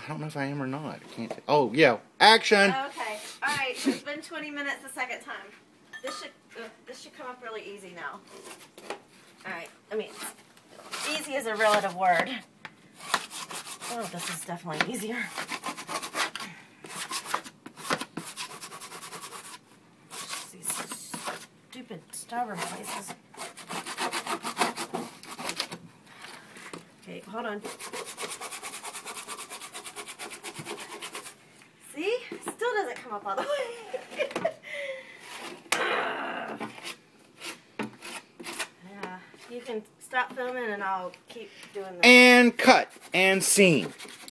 I don't know if I am or not. I can't. Oh yeah, action. Okay. All right. It's been 20 minutes the second time. This should come up really easy now. All right. I mean, easy is a relative word. Oh, this is definitely easier. These stupid starboard places. Okay, hold on. See? Still doesn't come up all the way. Yeah, you can stop filming and I'll keep doing this. And cut and scene.